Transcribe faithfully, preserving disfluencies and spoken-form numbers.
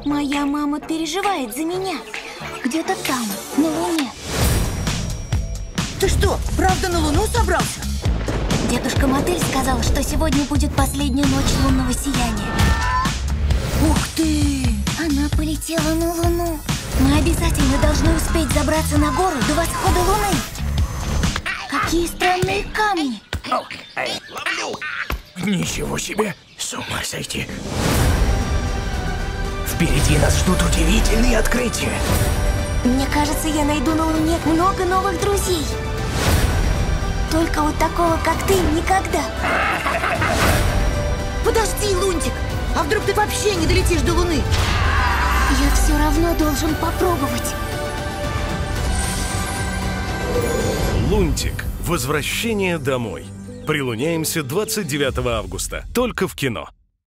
Моя мама переживает за меня. Где-то там, на Луне. Ты что, правда на Луну собрался? Дедушка Мотыль сказал, что сегодня будет последняя ночь лунного сияния. Ух ты! Она полетела на Луну. Мы обязательно должны успеть забраться на гору до восхода Луны. Какие странные камни! Ловлю! Ничего себе! С ума сойти! Впереди нас ждут удивительные открытия. Мне кажется, я найду на Луне много новых друзей. Только вот такого, как ты, никогда. Подожди, Лунтик! А вдруг ты вообще не долетишь до Луны? Я все равно должен попробовать. Лунтик. Возвращение домой. Прилуняемся двадцать девятого августа. Только в кино.